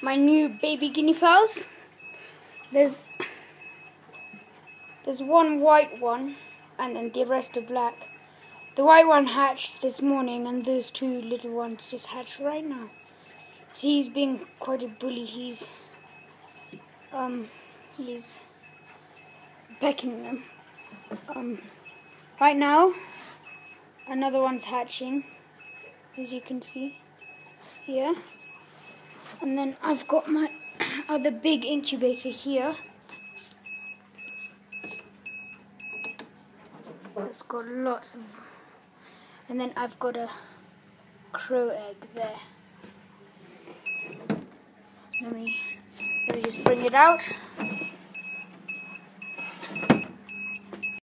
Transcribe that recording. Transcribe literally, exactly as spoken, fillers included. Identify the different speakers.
Speaker 1: my new baby guinea fowls. There's there's one white one, and then the rest are black. The white one hatched this morning, and those two little ones just hatched right now. See, he's being quite a bully. He's um he's pecking them. Um, right now, another one's hatching, as you can see here. And then I've got my other big incubator here. It's got lots of, and then I've got a crow egg there. Let me let me just bring it out.